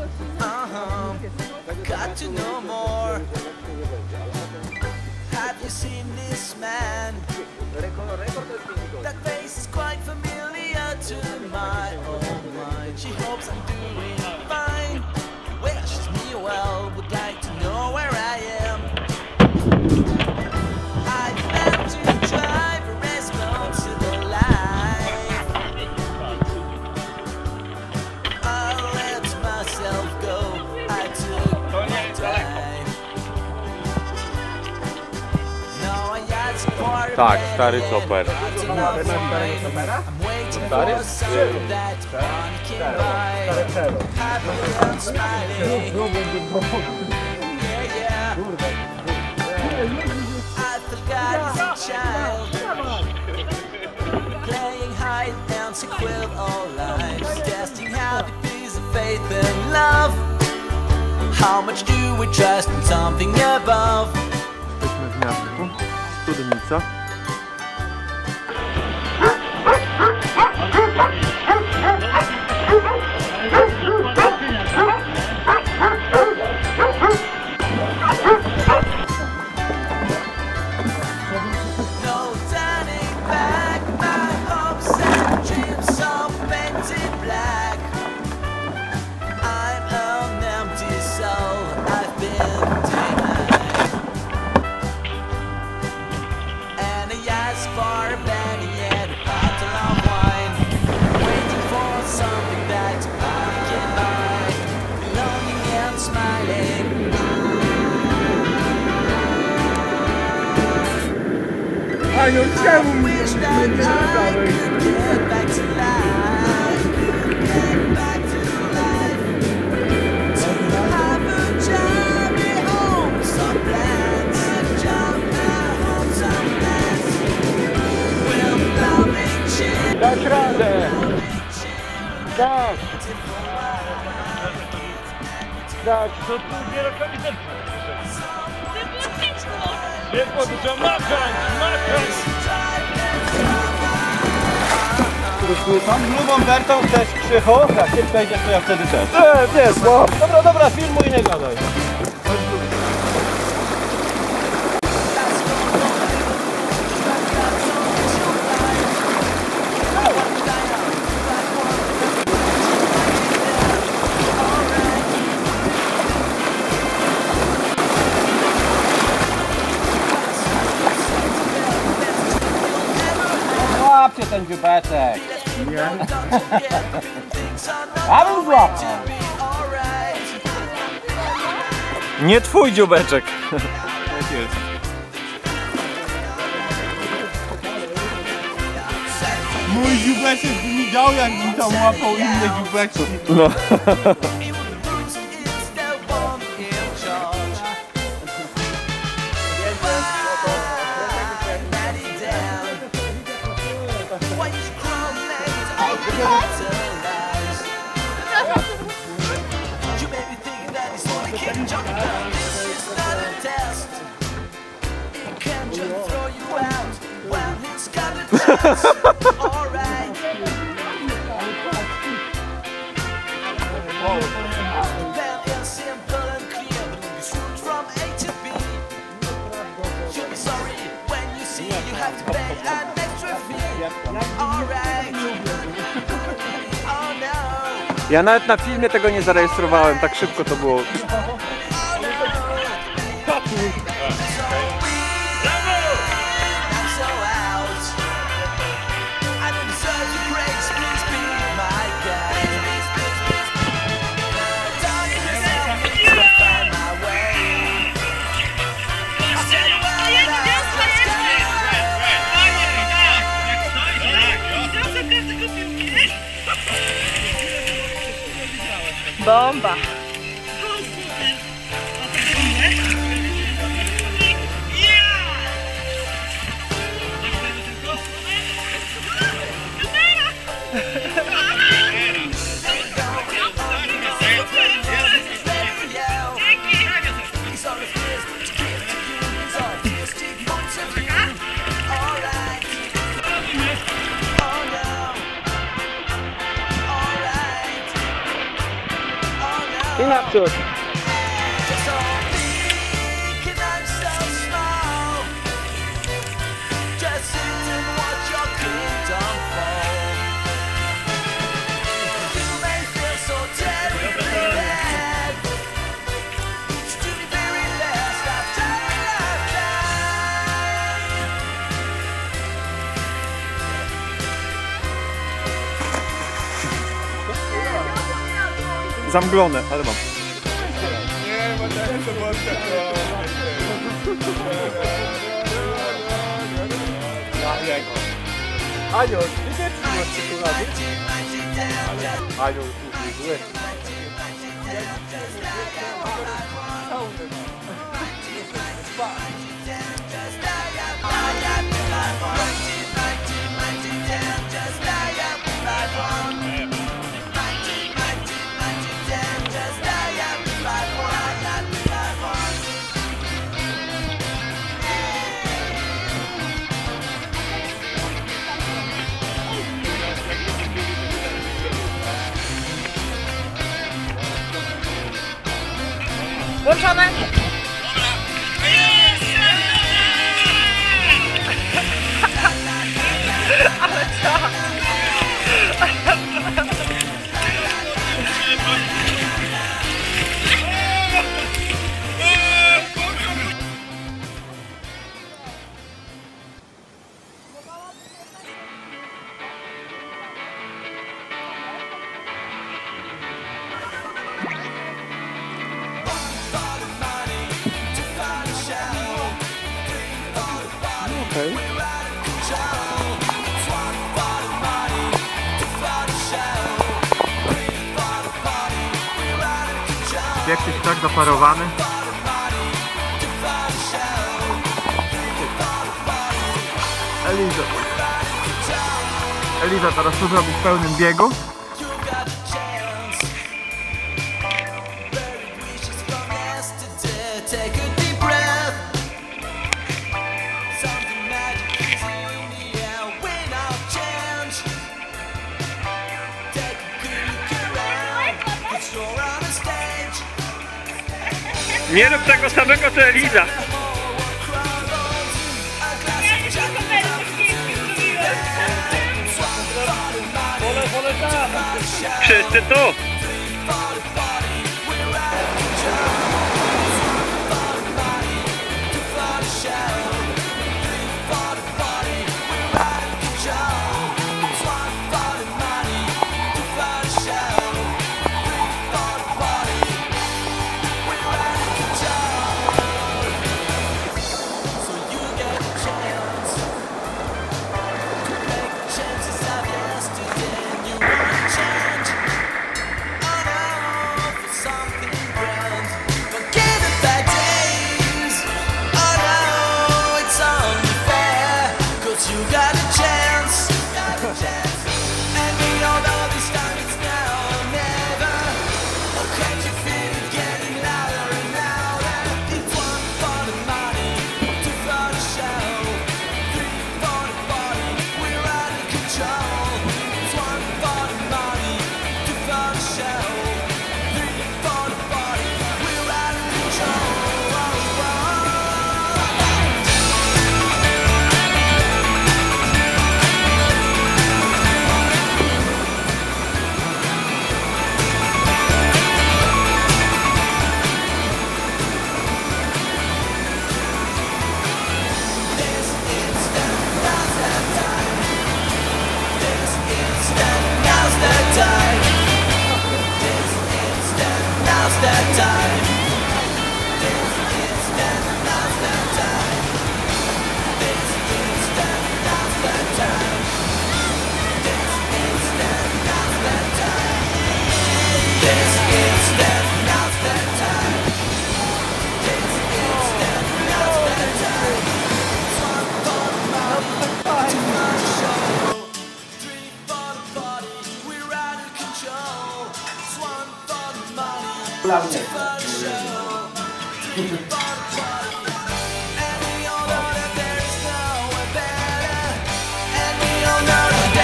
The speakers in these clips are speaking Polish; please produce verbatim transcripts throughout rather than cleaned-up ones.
Uh-huh. Got to know more. Have you seen this man? That face is quite familiar to my own mind. She hopes I'm doing fine. Wishes me well, would like to know where I am. I plan to drive a responsible life. I'll let myself go. I took my time. No, I asked for Tak, stary chopper. Stary? I forgot as a child, playing hide and seek with all lives, testing how it is of faith and love. How much do we trust in something above? Jesteśmy w miastku, Studnica. A no czemu mnie nie zadałeś? Dasz radę! Tak! Tak! To tu wierokami też ciepło, dużo makać, makać! Tam grubą Bertą chcesz, Krzychu? Jak ty przejdziesz, to ja wtedy też. Nie, nie, słabo. Dobra, dobra, filmuj i nie gadaj. Łapcie ten dziubeczek. Nie. A bym złapał. Nie twój dziubeczek. Tak jest. Mój dziubeczek by mi dał, jakbym tam łapał inne dziubeczki. No. Ja nawet na filmie tego nie zarejestrowałem, tak szybko to było. Bomba! Oh no. I naprzód. Zamglone, ale mam. Nie, bo tak to było Anioł, widzicie, czy masz czekolady? Anioł, tu zły. Włączone! Ale co? Okej. Jak jesteś tak zaparowany? Eliza. Eliza teraz co zrobi w pełnym biegu? Nie rób tego samego co Eliza. Wszyscy tu.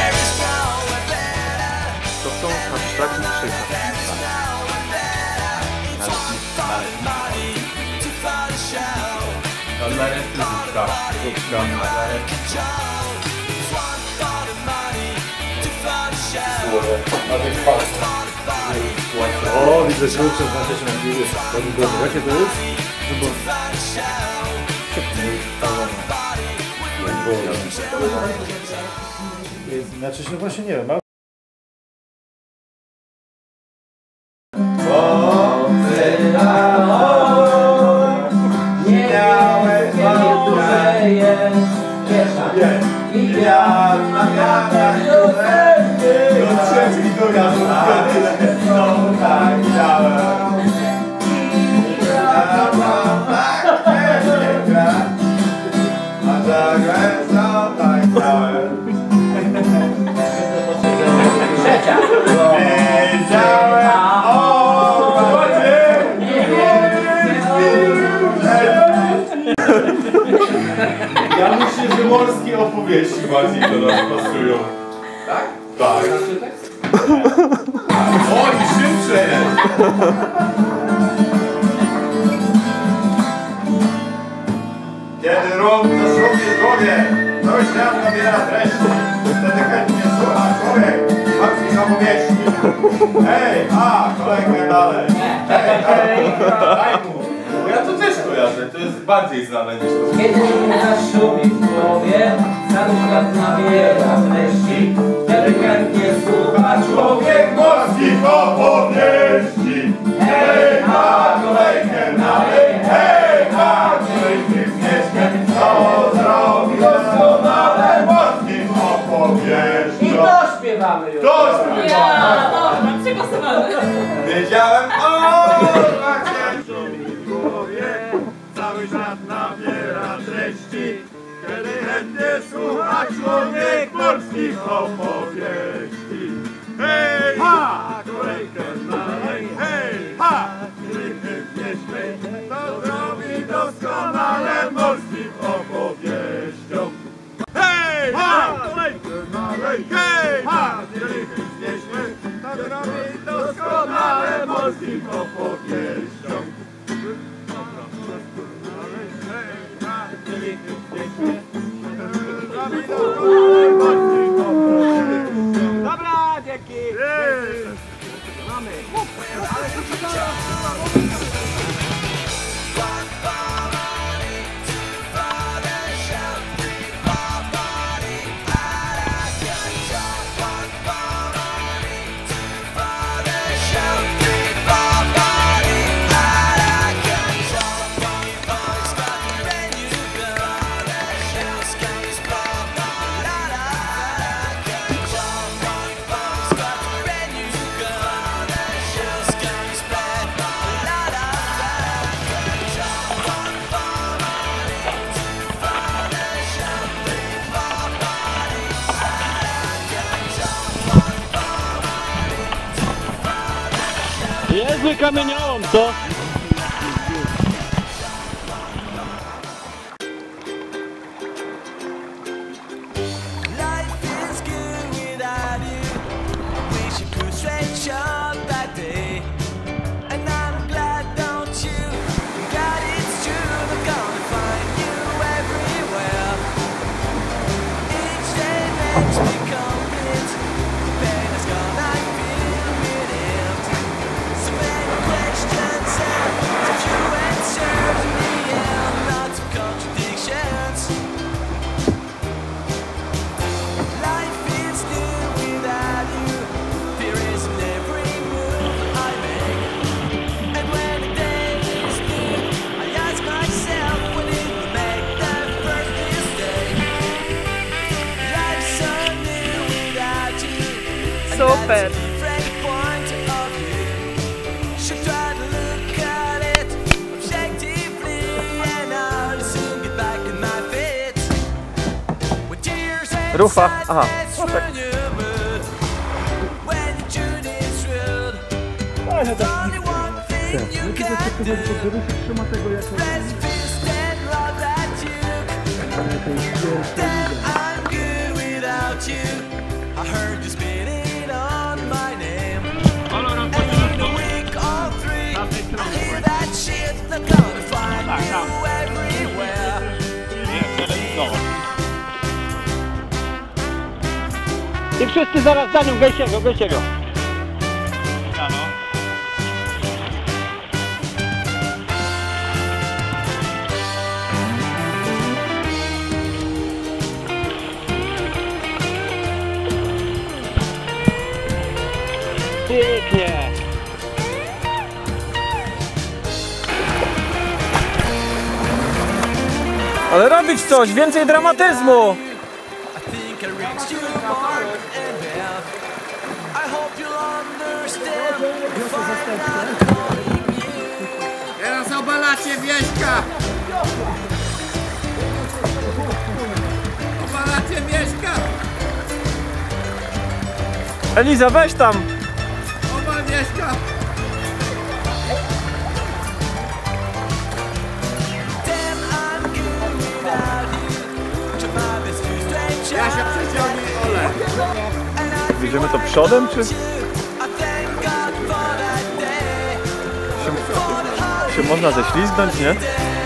To są hashtagi krzyka. dla reszty zupka. Zupka. O, widzę, że uczę znaczy się na piłę. Jakie to jest? Znaczy się właśnie nie wiem. Nie miałeś duże jest kieszeń i wiatr na wiatrach do trzeci do wiatru znowu tak chciałem i grałem tak nie gra, a zagrać znowu tak chciałem. Trzecia! Wiedziałem o wodzie, nie ja myślę, że morskie opowieści bardziej do nas pasują. Tak? Tak. O, i szybsze jest! Kiedy rąk na sobie głowie, cały świat nabiera treści, wtedy chętnie słucha człowiek morskie opowieści. Hej, a, kolejkę dalej. Hej, hej, daj mu. Bo ja to też kojarzę, to jest bardziej znane niż to. Kiedy na szumi w głowie, cały świat nabiera treści, wtedy chętnie słucha Człowiek morskich opowieści. Hej, ma kolejkę dalej. Hej, ma kolejkę zmierzchę. Co zrobi doskonale morskich opowieści. I to śpiewamy już. To śpiewamy. Ja, dobra, przegłosowany. Wiedziałem o w głowie, cały świat nabiera treści, kiedy chętnie słucha człowiek morskich opowieści. Hej, ha! Kolejkę dalej, hej, ha! Gdybyśmy to zrobi doskonale morskim opowieściom. Hej, ha! Kolejkę dalej, hej, ha! Gdybyśmy to zrobi doskonale morskim opowieściom. Dobra, dzięki! Mamy! Niezły kamieniołom, co? Super. Rufa, aha. No tak. I heard you spitting on my name. And in a week or three, I hear that shit, they're gonna find you everywhere. wszyscy zaraz za nią, gejcie go, gejcie go. Pięknie. Ale robić coś, więcej dramatyzmu. Teraz obalacie Wieśka! Obalacie Wieśka! Eliza, weź tam. Obal Wieśka! Ja się przeciągnij, Ole! Bierzemy to przodem, czy? Się, się można ześlizgnąć, nie?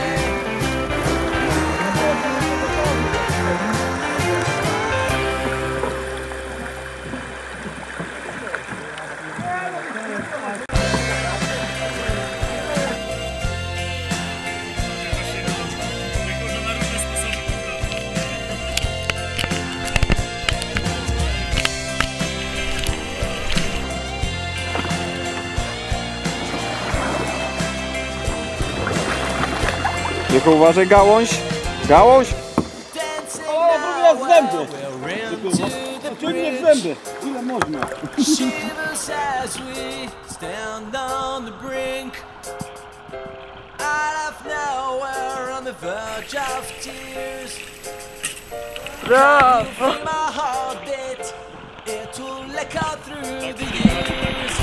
Tylko uważaj, gałąź! Gałąź! O, drugi raz w zęby! Ciągnie w zęby! Ile można? Shivers as we stand on the brink, out of nowhere on the verge of tears. Brawo! Feel my heart beat, it will echo through the years.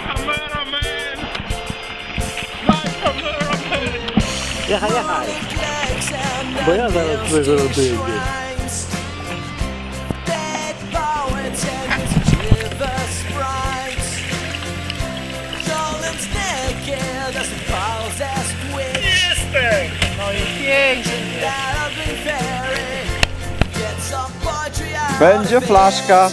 Jechaj, jechaj! Bo ja zaraz twojego robię. Jestem! No i pięknie! Będzie flaszka.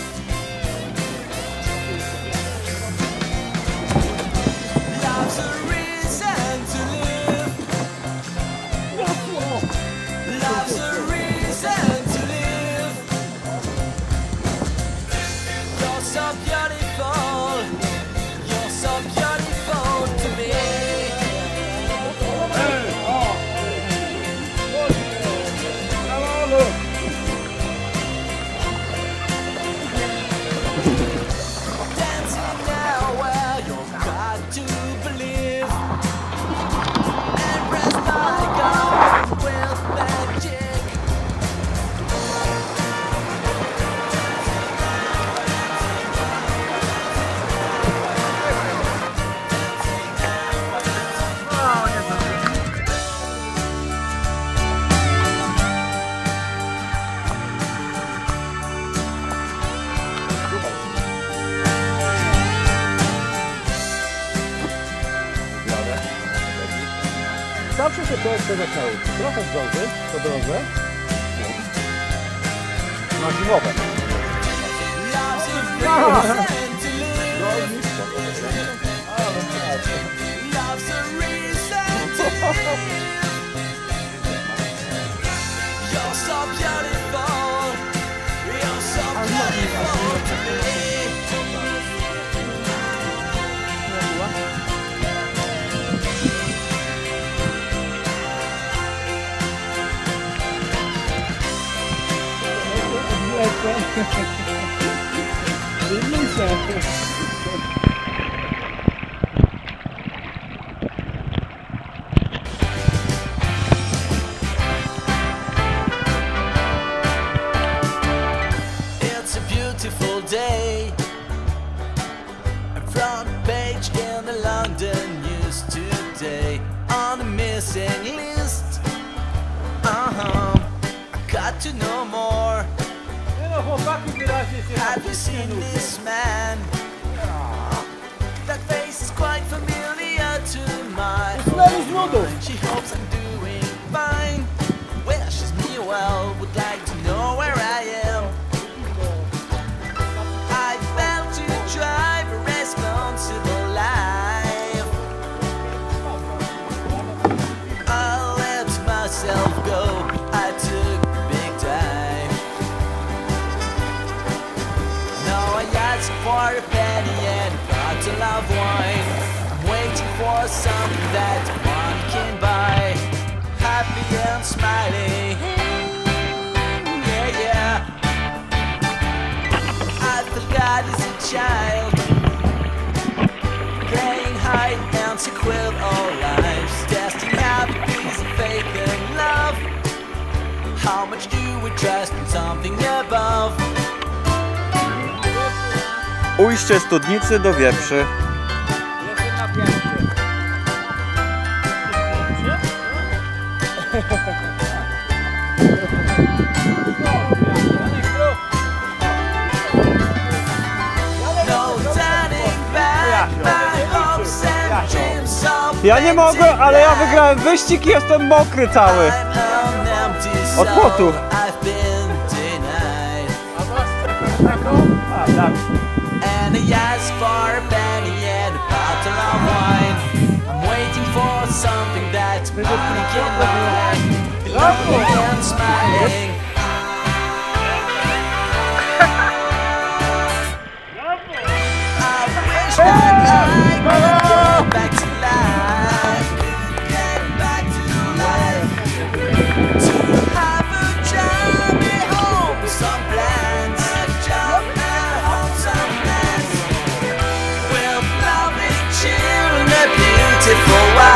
Zawsze się człowiek chce zacząć. Trochę zdąży po drodze. Na zimowe. It's a beautiful day. Front page in the London news today. On the missing list. Uh-huh. I got to know more. Have you seen this man? That face is quite familiar to my own. She hopes I'm doing fine. Wishes me well, would like to know where I am. something that one can buy. Happy and smiling, yeah, yeah. I forgot as a child, playing hide and seek with our lives, testing how to please and fake and love. How much do we trust in something above? Ujście studnicy do Wieprzy. Ja nie mogę, ale ja wygrałem wyścig i jestem mokry cały. Od potu. And he asks for a penny and a bottle of wine. I'm waiting for something that's money can buy. Loving and smiling. I wish that I could get back to life. Get back to life. To have a job at home, some plans. A job at home, some plans. With loving children, a beautiful wife.